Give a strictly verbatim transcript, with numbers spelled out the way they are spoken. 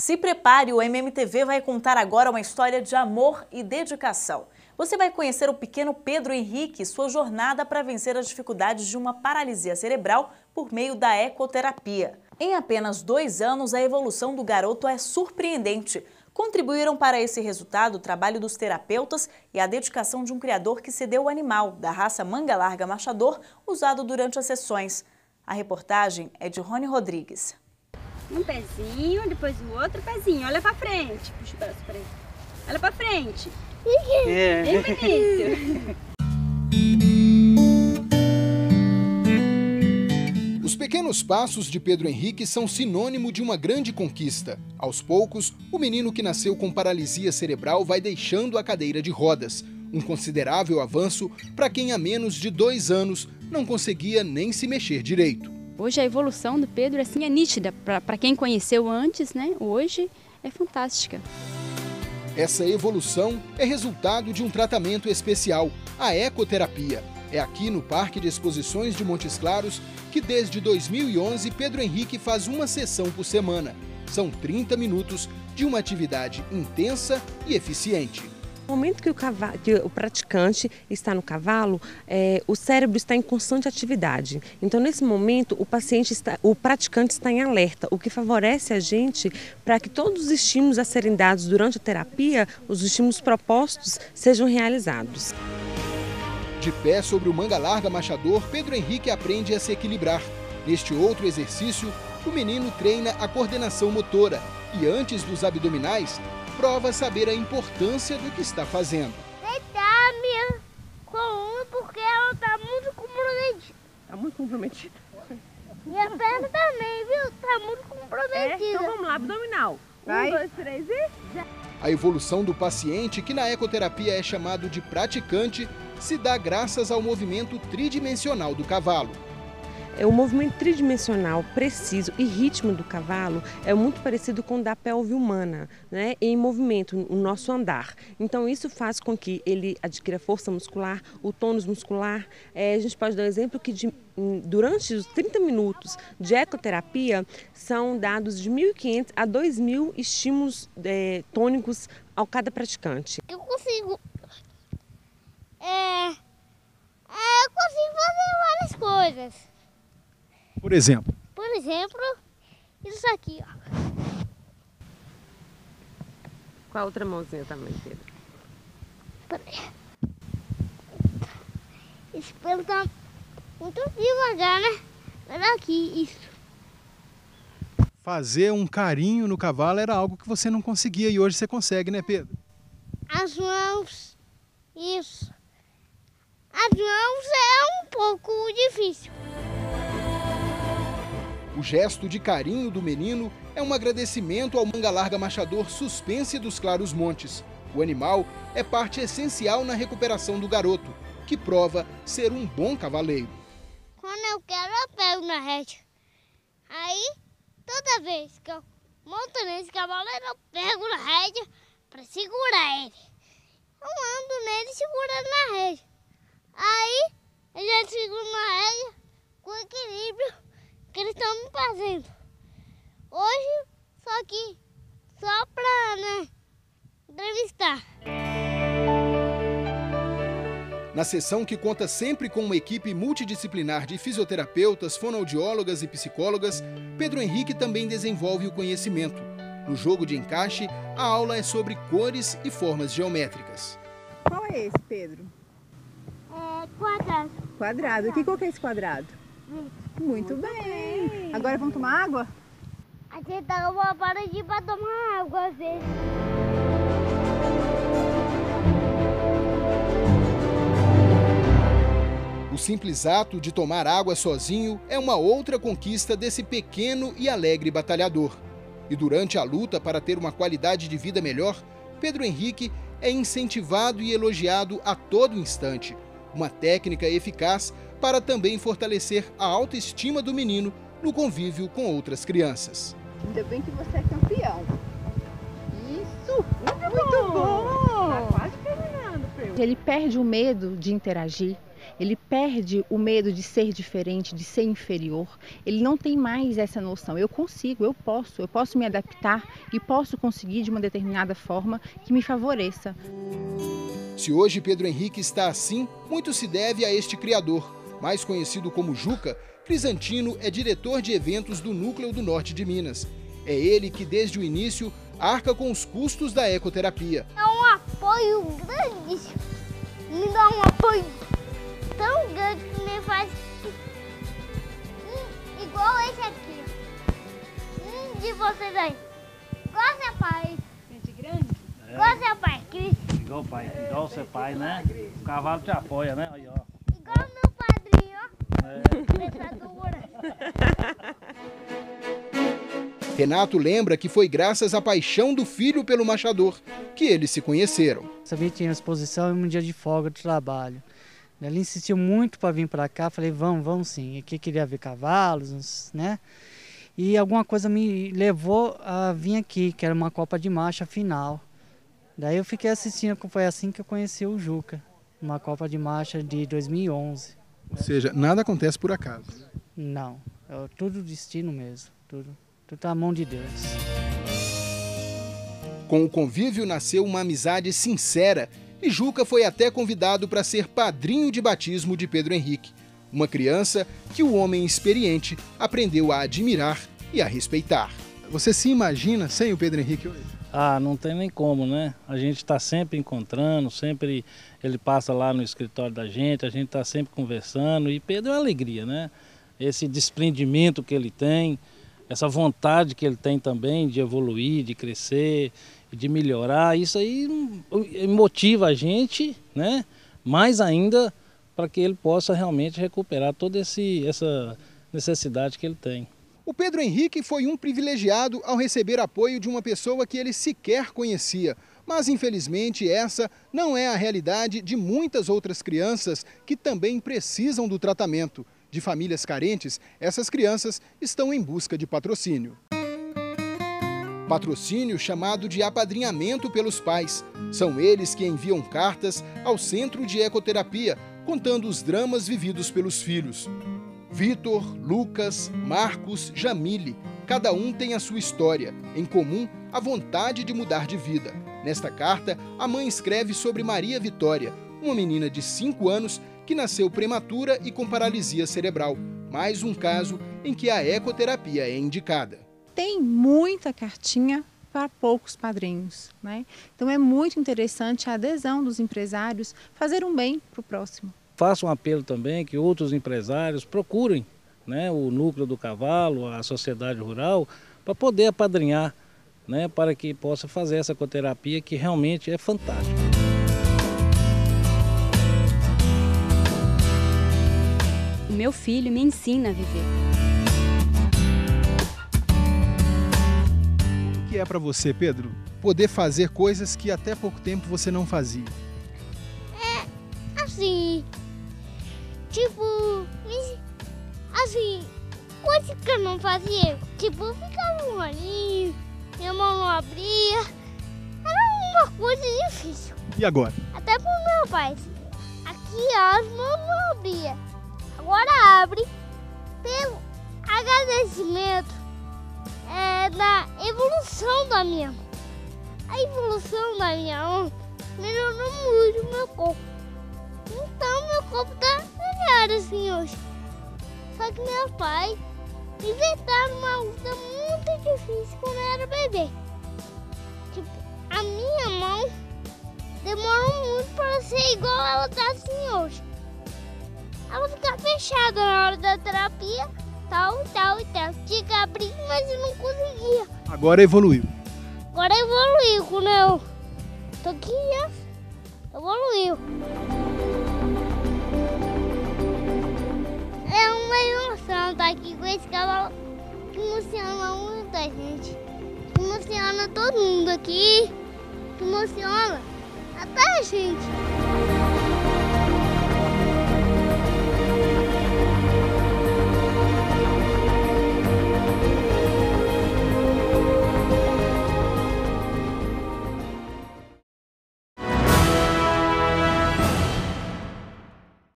Se prepare, o M M T V vai contar agora uma história de amor e dedicação. Você vai conhecer o pequeno Pedro Henrique e sua jornada para vencer as dificuldades de uma paralisia cerebral por meio da ecoterapia. Em apenas dois anos, a evolução do garoto é surpreendente. Contribuíram para esse resultado o trabalho dos terapeutas e a dedicação de um criador que cedeu o animal, da raça manga larga machador, usado durante as sessões. A reportagem é de Rony Rodrigues. Um pezinho, depois o outro pezinho. Olha pra frente. Puxa o braço pra ele. Olha pra frente. É. Bem bonito. Os pequenos passos de Pedro Henrique são sinônimo de uma grande conquista. Aos poucos, o menino que nasceu com paralisia cerebral vai deixando a cadeira de rodas. Um considerável avanço para quem há menos de dois anos não conseguia nem se mexer direito. Hoje a evolução do Pedro assim, é nítida. Para quem conheceu antes, né? Hoje é fantástica. Essa evolução é resultado de um tratamento especial, a ecoterapia. É aqui no Parque de Exposições de Montes Claros que desde dois mil e onze Pedro Henrique faz uma sessão por semana. São trinta minutos de uma atividade intensa e eficiente. No momento que o, cavalo, que o praticante está no cavalo, é, o cérebro está em constante atividade. Então, nesse momento, o paciente está, o praticante está em alerta, o que favorece a gente para que todos os estímulos a serem dados durante a terapia, os estímulos propostos, sejam realizados. De pé sobre o manga larga machador, Pedro Henrique aprende a se equilibrar. Neste outro exercício, o menino treina a coordenação motora e, antes dos abdominais, prova saber a importância do que está fazendo. Deitar minha coluna porque ela está muito comprometida. Está muito comprometida. Minha perna também, viu? Está muito comprometida. É, então vamos lá, abdominal. Vai. Um, dois, três e... Já. A evolução do paciente, que na ecoterapia é chamado de praticante, se dá graças ao movimento tridimensional do cavalo. O movimento tridimensional preciso e ritmo do cavalo é muito parecido com o da pelve humana, né? Em movimento, no nosso andar. Então isso faz com que ele adquira força muscular, o tônus muscular. É, a gente pode dar um exemplo que de, durante os trinta minutos de ecoterapia são dados de mil e quinhentos a dois mil estímulos é, tônicos ao cada praticante. Eu consigo, é, é, eu consigo fazer várias coisas. Por exemplo? Por exemplo, isso aqui, ó. Com a outra mãozinha também, Pedro. Esse pelo tá muito devagar, né? Olha aqui, isso. Fazer um carinho no cavalo era algo que você não conseguia e hoje você consegue, né, Pedro? As mãos, isso. As mãos é um pouco difícil. O gesto de carinho do menino é um agradecimento ao manga larga machador Suspense dos Claros Montes. O animal é parte essencial na recuperação do garoto, que prova ser um bom cavaleiro. Quando eu quero, eu pego na rédea. Aí, toda vez que eu monto nesse cavaleiro, eu pego na rédea para segurar ele. Eu ando nele segurando na rédea. Aí, eu já seguro na rédea com equilíbrio que eles estão me fazendo. Hoje, só que, só pra, né, entrevistar. Na sessão, que conta sempre com uma equipe multidisciplinar de fisioterapeutas, fonoaudiólogas e psicólogas, Pedro Henrique também desenvolve o conhecimento. No jogo de encaixe, a aula é sobre cores e formas geométricas. Qual é esse, Pedro? É quadrado. Quadrado. Que cor que é esse quadrado? Muito bem. Agora vamos tomar água? A gente dá uma paradinha para tomar água às vezes. O simples ato de tomar água sozinho é uma outra conquista desse pequeno e alegre batalhador. E durante a luta para ter uma qualidade de vida melhor, Pedro Henrique é incentivado e elogiado a todo instante. Uma técnica eficaz para também fortalecer a autoestima do menino no convívio com outras crianças. Ainda bem que você é campeão. Isso! Muito, Muito bom! bom. Tá quase terminando, Pedro. Ele perde o medo de interagir, Ele perde o medo de ser diferente, de ser inferior. Ele não tem mais essa noção. Eu consigo, eu posso, eu posso me adaptar e posso conseguir de uma determinada forma que me favoreça. Se hoje Pedro Henrique está assim, muito se deve a este criador. Mais conhecido como Juca, Crisantino é diretor de eventos do Núcleo do Norte de Minas. É ele que, desde o início, arca com os custos da ecoterapia. É um apoio grande, me dá um apoio tão grande que me faz hum, igual esse aqui. Hum, de vocês aí. Igual seu pai. Gente grande? É. Igual seu pai, Cris. Igual o pai, igual seu pai, né? O cavalo te apoia, né? Aí, ó. Igual meu padrinho, ó. É. Pensadora. Renato lembra que foi graças à paixão do filho pelo machador que eles se conheceram. Sabia que tinha exposição e um dia de folga do trabalho. Ele insistiu muito para vir para cá, falei, vamos, vamos sim. Aqui queria ver cavalos, né? E alguma coisa me levou a vir aqui, que era uma Copa de Marcha final. Daí eu fiquei assistindo, foi assim que eu conheci o Juca, uma Copa de Marcha de dois mil e onze. Ou seja, nada acontece por acaso. Não, é tudo destino mesmo, tudo. Tudo na mão de Deus. Com o convívio nasceu uma amizade sincera e Juca foi até convidado para ser padrinho de batismo de Pedro Henrique, uma criança que o homem experiente aprendeu a admirar e a respeitar. Você se imagina sem o Pedro Henrique hoje? Ah, não tem nem como, né? A gente está sempre encontrando, sempre ele passa lá no escritório da gente, a gente está sempre conversando e Pedro é uma alegria, né? Esse desprendimento que ele tem, essa vontade que ele tem também de evoluir, de crescer, de melhorar, isso aí motiva a gente, né? Mais ainda para que ele possa realmente recuperar toda esse, essa necessidade que ele tem. O Pedro Henrique foi um privilegiado ao receber apoio de uma pessoa que ele sequer conhecia. Mas, infelizmente, essa não é a realidade de muitas outras crianças que também precisam do tratamento. De famílias carentes, essas crianças estão em busca de patrocínio. Patrocínio chamado de apadrinhamento pelos pais. São eles que enviam cartas ao Centro de Ecoterapia, contando os dramas vividos pelos filhos. Vitor, Lucas, Marcos, Jamile, cada um tem a sua história, em comum a vontade de mudar de vida. Nesta carta, a mãe escreve sobre Maria Vitória, uma menina de cinco anos que nasceu prematura e com paralisia cerebral. Mais um caso em que a ecoterapia é indicada. Tem muita cartinha para poucos padrinhos, né? Então é muito interessante a adesão dos empresários fazer um bem para o próximo. Faço um apelo também que outros empresários procurem, né, o Núcleo do Cavalo, a Sociedade Rural, para poder apadrinhar, né, para que possa fazer essa ecoterapia que realmente é fantástica. O meu filho me ensina a viver. O que é para você, Pedro, poder fazer coisas que até pouco tempo você não fazia? É assim, tipo, assim, coisas que eu não fazia, tipo, eu ficava um olhinho, minha mão não abria, era uma coisa difícil. E agora? Até pro meu pai, aqui as mãos não abria, agora abre, pelo agradecimento é, da evolução da minha mão. A evolução da minha mão melhorou muito o meu corpo. Então meu corpo tá melhor assim hoje. Só que meu pai inventaram uma luta muito difícil quando eu era bebê. Tipo, a minha mão demorou muito para ser igual ela tá assim hoje. Ela fica fechada na hora da terapia, tal, tal e tal. Tinha que abrir, mas eu não conseguia. Agora evoluiu. Agora evoluiu, quando eu tô aqui, evoluiu. É uma emoção estar aqui com esse cavalo que emociona muita gente. Que emociona todo mundo aqui. Que emociona até a gente.